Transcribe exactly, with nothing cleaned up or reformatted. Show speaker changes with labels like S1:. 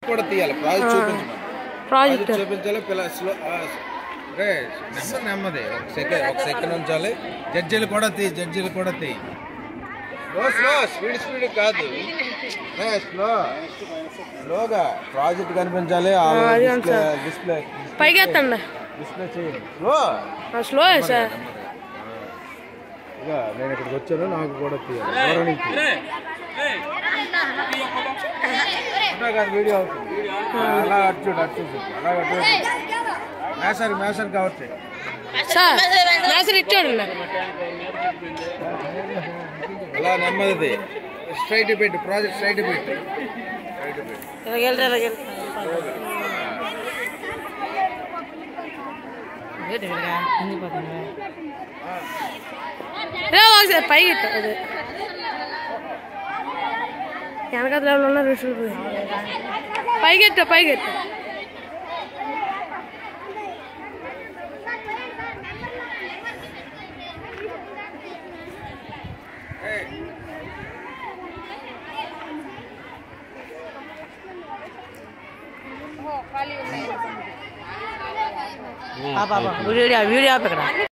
S1: కూడా తీయాలి. ప్రాజెక్ట్ చూపించమని, ప్రాజెక్ట్ చూపించాలి. పిల్ల స్లో నెమ్మది నెమ్మది ఒక సెకండ్ ఒక సెకండ్ ఉంచాలి. జడ్జీలు కూడా తీ జడ్జీలు కూడా తీ స్లో స్లో స్పీడ్ స్పీడ్ కాదు, స్లో స్లోగా ప్రాజెక్ట్ కనిపించాలి. డిస్ప్లే
S2: పైకి ఎత్తండి,
S1: డిస్ప్లే చేయండి. Slow
S2: slow sir.
S1: ఇక నేను ఇక్కడికి వచ్చాను, నాకు కూడా తీయాలి. కాదు వీడియో అవుతుంది. అలా అటు చూడు అటు చూడు అలా అటు మేసర్ మేసర్ కావచ్చు
S2: సార్. మేసర్ ఇచ్చాడు
S1: అలా నెమ్మది స్ట్రైట్ పెట్టు, ప్రాజెక్ట్ స్ట్రైట్ పెట్టు.
S2: పైకి అదే వెనకాల ఉన్న ఋషులు పైకెట్ట పైకెట్ట వీడియో వీడియో